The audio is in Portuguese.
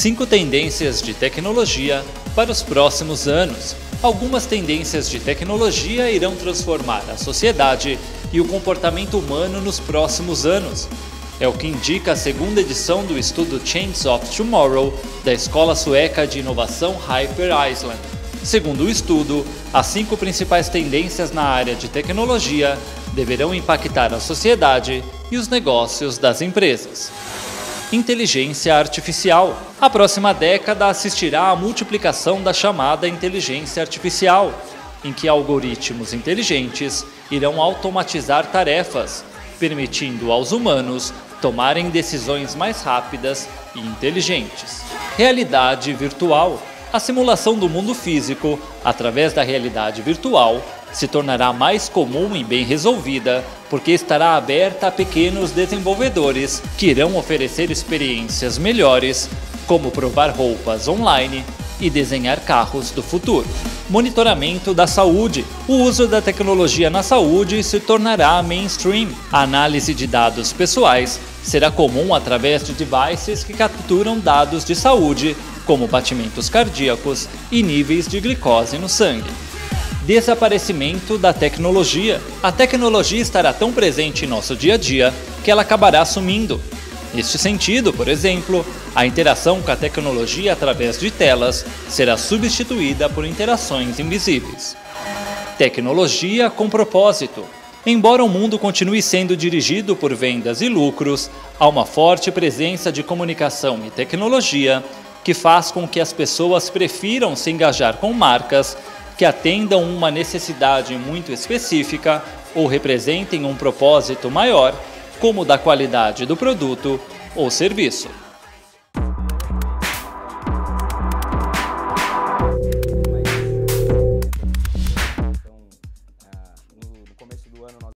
5 tendências de tecnologia para os próximos anos. Algumas tendências de tecnologia irão transformar a sociedade e o comportamento humano nos próximos anos. É o que indica a segunda edição do estudo Changes of Tomorrow da Escola Sueca de Inovação Hyper Iceland. Segundo o estudo, as 5 principais tendências na área de tecnologia deverão impactar a sociedade e os negócios das empresas. Inteligência artificial. A próxima década assistirá à multiplicação da chamada inteligência artificial, em que algoritmos inteligentes irão automatizar tarefas, permitindo aos humanos tomarem decisões mais rápidas e inteligentes. Realidade virtual. A simulação do mundo físico, através da realidade virtual, se tornará mais comum e bem resolvida, porque estará aberta a pequenos desenvolvedores que irão oferecer experiências melhores, como provar roupas online e desenhar carros do futuro. Monitoramento da saúde. O uso da tecnologia na saúde se tornará mainstream. A análise de dados pessoais será comum através de devices que capturam dados de saúde, como batimentos cardíacos e níveis de glicose no sangue. Desaparecimento da tecnologia. A tecnologia estará tão presente em nosso dia a dia que ela acabará sumindo. Neste sentido, por exemplo, a interação com a tecnologia através de telas será substituída por interações invisíveis. Tecnologia com propósito. Embora o mundo continue sendo dirigido por vendas e lucros, há uma forte presença de comunicação e tecnologia que faz com que as pessoas prefiram se engajar com marcas que atendam uma necessidade muito específica ou representem um propósito maior, como o da qualidade do produto ou serviço.